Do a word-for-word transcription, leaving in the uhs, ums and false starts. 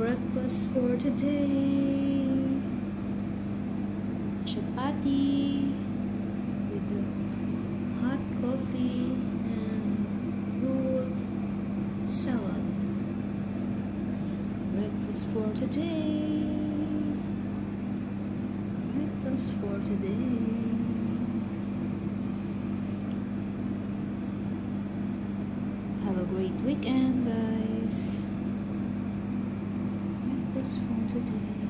breakfast for today. Chapati with a hot coffee and fruit salad. Breakfast for today. Breakfast for today. Have a great weekend, guys. Breakfast for today.